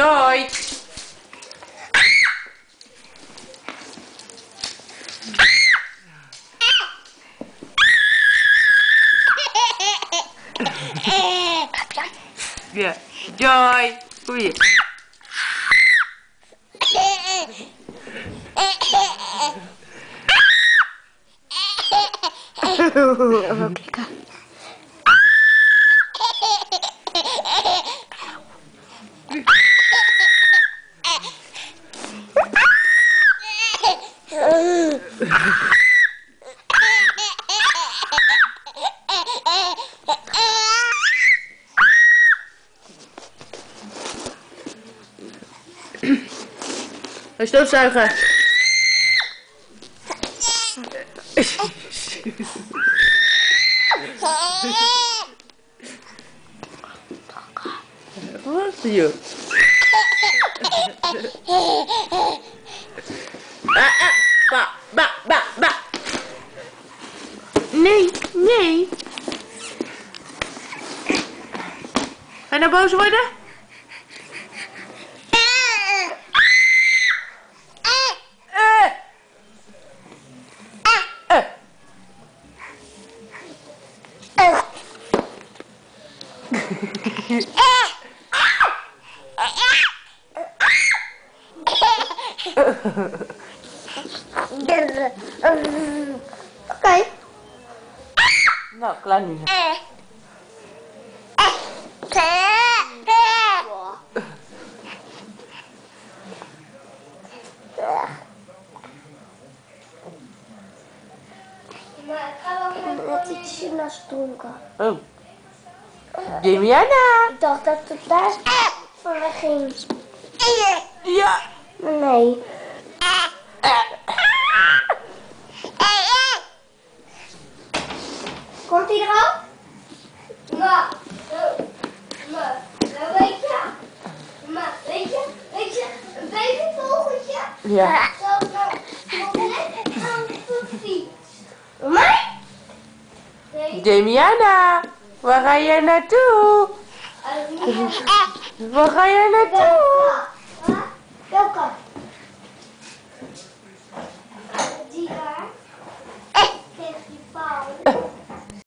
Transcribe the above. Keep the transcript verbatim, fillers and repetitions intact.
Joy. Ja, Joy. Goeie. Even klikken. Ga je stofzuigen? Wat is je? Ah, ah, ba, ba, ba, ba. Nee, nee. Ga je nou boos worden? Oké. Nou, klaar nu. Maar ik ga wel met iets naast dronken. Oh. Damiana. Ik dacht dat het daar van weg ging. Ja. Nee. Komt hij er al? Maar, maar, weet je, maar, weet je, weet je, een babyvogeltje. Ja. Zo, nou, nog net aan de fiets. Maar? Nee. Damiana, waar ga jij naartoe? Waar ga jij naartoe? Welke? Welke?